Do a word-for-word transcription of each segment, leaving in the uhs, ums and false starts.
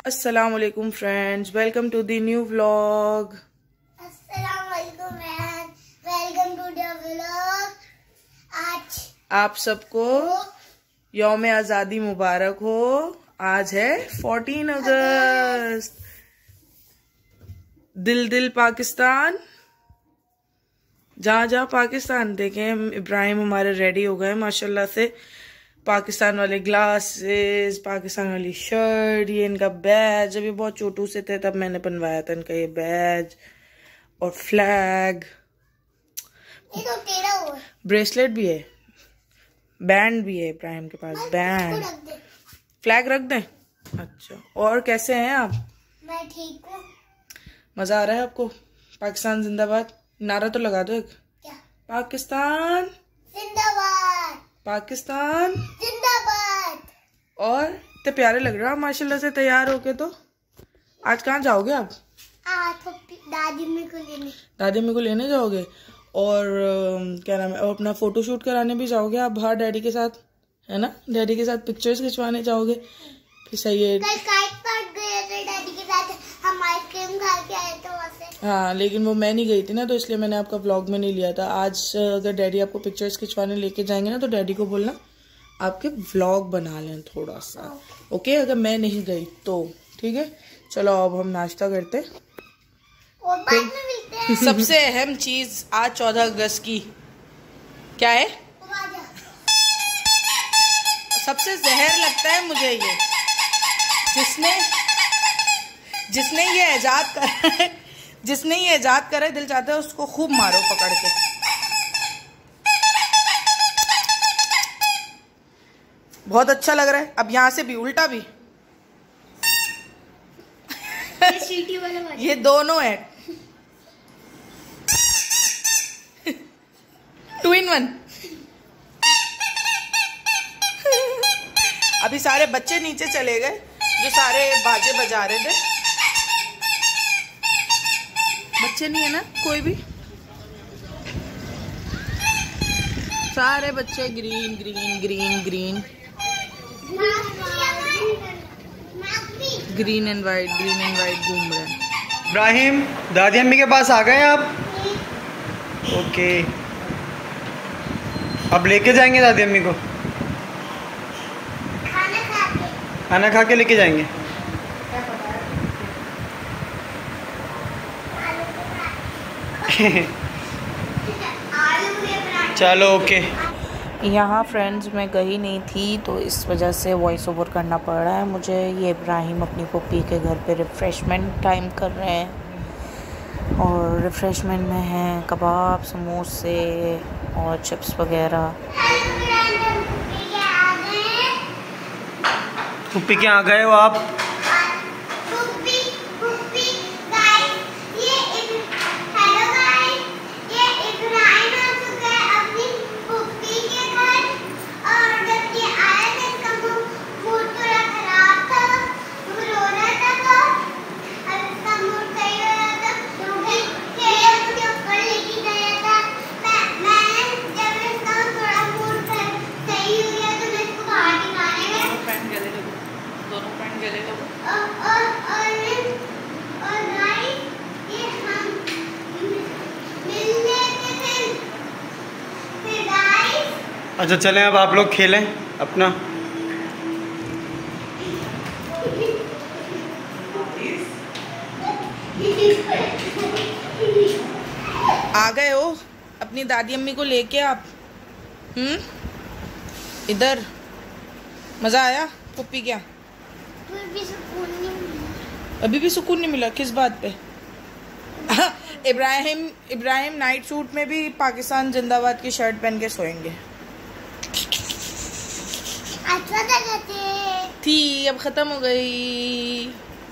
अस्सलामुअलैकुम friends, welcome to the new vlog. अस्सलामुअलैकुम friends, welcome to the vlog. आज आप सबको यौम आज़ादी मुबारक हो। आज है चौदह अगस्त। दिल दिल पाकिस्तान, जहाँ जहाँ पाकिस्तान। देखें इब्राहिम हमारे रेडी हो गए माशाल्लाह से। पाकिस्तान वाले ग्लासेस, पाकिस्तान वाली शर्ट, ये इनका बैज। जब ये बहुत छोटू से थे तब मैंने बनवाया था इनका ये बैज और फ्लैग। ये तो तेरा हुआ। ब्रेसलेट भी है, बैंड भी है इब्राहिम के पास। बैंड, फ्लैग रख दें। अच्छा, और कैसे हैं आप? मैं ठीक हूँ। मजा आ रहा है आपको? पाकिस्तान जिंदाबाद नारा तो लगा दो एक। क्या? पाकिस्तान जिंदाबाद, पाकिस्तान जिंदाबाद। और इतने प्यारे लग रहे हो माशाल्लाह से तैयार होके। तो आज कहाँ जाओगे आप? आज तो दादी अम्मी को लेने। दादी अम्मी को लेने जाओगे? और अ, क्या नाम है, और अपना फोटो शूट कराने भी जाओगे आप बाहर डैडी के साथ, है ना? डैडी के साथ पिक्चर्स खिंचवाने जाओगे? फिर सही है। कल काइट पार्क गए थे डैडी के साथ, हम आइसक्रीम खा के आए थे वहाँ से। हाँ, लेकिन वो मैं नहीं गई थी ना, तो इसलिए मैंने आपका व्लॉग में नहीं लिया था। आज अगर डैडी आपको पिक्चर्स खिंचवाने लेके जाएंगे ना, तो डैडी को बोलना आपके व्लॉग बना लें थोड़ा सा, ओके? अगर मैं नहीं गई तो ठीक है। चलो अब हम नाश्ता करते और बाद में मिलते हैं। सबसे अहम चीज आज चौदह अगस्त की क्या है? सबसे जहर लगता है मुझे ये, जिसने जिसने ये इजाद करा है, जिसने ये इजाद करा है, दिल चाहता है उसको खूब मारो पकड़ के। बहुत अच्छा लग रहा है। अब यहाँ से भी उल्टा भी ये सीटी वाला ये दोनों है, टू इन वन। अभी सारे बच्चे नीचे चले गए जो सारे बाजे बजा रहे थे। बच्चे नहीं है ना कोई भी? सारे बच्चे green green green green green and white, green and white घूम रहे हैं। इब्राहिम, दादी अम्मी के पास आ गए आप? ओके, अब लेके जाएंगे दादी अम्मी को? खाना खा के। खाना खा के लेके जाएंगे? चलो ओके। यहाँ फ्रेंड्स मैं गई नहीं थी, तो इस वजह से वॉइस ओवर करना पड़ रहा है मुझे। ये इब्राहिम अपनी पप्पी के घर पे रिफ़्रेशमेंट टाइम कर रहे हैं, और रिफ़्रेशमेंट में हैं कबाब, समोसे और चिप्स वगैरह। पुप्पी के यहाँ गए हो आप? अच्छा चलें, अब आप लोग खेलें अपना। आ गए हो अपनी दादी अम्मी को लेके आप? हम्म, इधर मजा आया पुप्पी क्या? भी सुकून नहीं मिला। अभी भी सुकून नहीं मिला? किस बात पे? इब्राहिम इब्राहिम नाइट सूट में भी पाकिस्तान जिंदाबाद की शर्ट पहन के सोएंगे। अच्छा जगह थी, अब खत्म हो गई।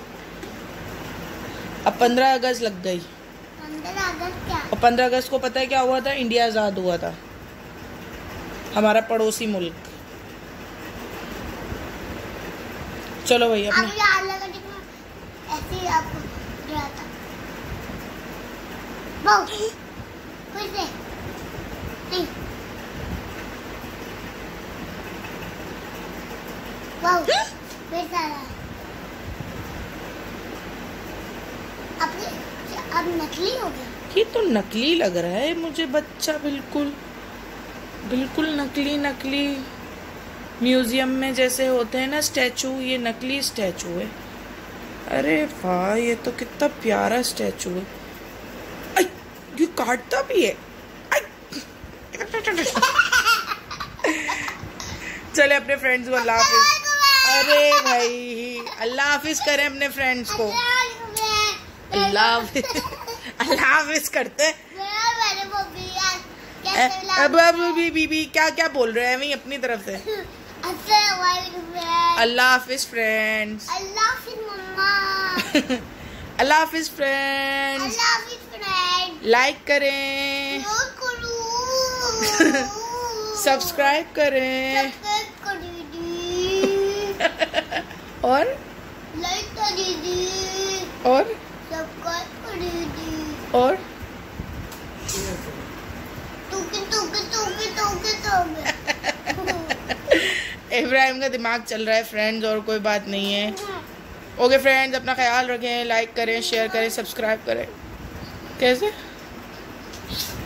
अब पंद्रह अगस्त लग गई। पंद्रह अगस्त क्या? और पंद्रह अगस्त को पता है क्या हुआ था? इंडिया आजाद हुआ था, हमारा पड़ोसी मुल्क। चलो भाई अपने अब याद लगा ऐसे ही आपको गया था। बहुत खुश है नहीं? बहुत फिर सारा अब नकली हो गया। ये तो नकली लग रहा है मुझे बच्चा, बिल्कुल बिल्कुल नकली नकली, म्यूजियम में जैसे होते हैं ना स्टैचू, ये नकली स्टैचू है। अरे वाह, ये तो कितना प्यारा स्टैचू है। आई, ये काटता भी है। चले अपने फ्रेंड्स को अल्लाह हाफिज। अरे भाई अल्लाह हाफिज करें अपने फ्रेंड्स को। अल्लाह हाफिज, अल्लाह हाफिज करते। अब अब भी बीबी क्या क्या बोल रहे हैं वही अपनी तरफ से। अल्लाह हाफिज फ्रेंड्स। अल्लाह हाफिज मम्मा। अल्लाह हाफिज फ्रेंड्स। अल्लाह हाफिज फ्रेंड। लाइक करें, सब्सक्राइब करें और लाइक कर दीजिए और सब्सक्राइब कर दीजिए और टूके टूके टूके टूके टूके। इब्राहिम का दिमाग चल रहा है फ्रेंड्स, और कोई बात नहीं है। ओके फ्रेंड्स, अपना ख्याल रखें, लाइक करें, शेयर करें, सब्सक्राइब करें। कैसे?